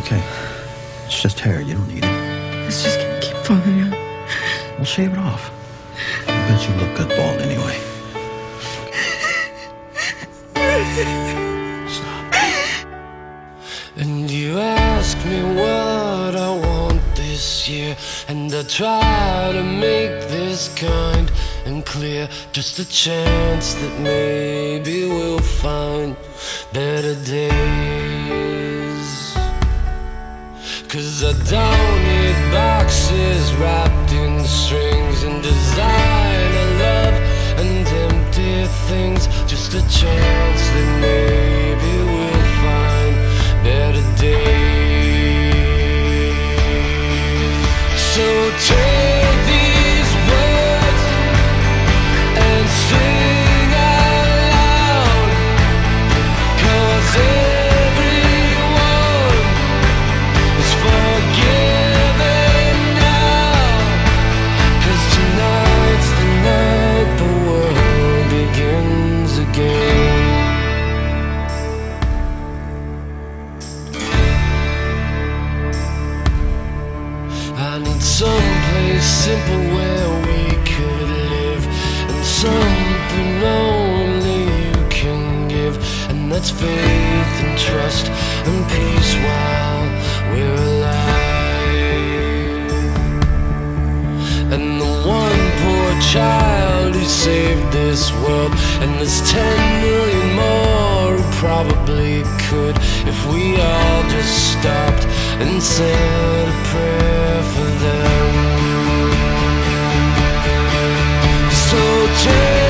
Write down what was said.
okay. It's just hair. You don't need it. It's just gonna keep falling out. We'll shave it off. I bet you look good bald anyway. Stop. And you ask me what I want this year, and I try to make this kind and clear. Just a chance that maybe we'll find better days. 'Cause I don't need boxes wrapped in strings and designer love and empty things. Just a chance that maybe we'll find better days. So take these words and sing out loud, 'cause everyone is forgiven now. 'Cause tonight's the night the world begins again. I need someplace simple where we could live, and something only you can give, and that's faith and trust and peace while we're alive. And the one poor child who saved this world, and there's 10 million more who probably could, if we all just stopped and said a prayer for them. So take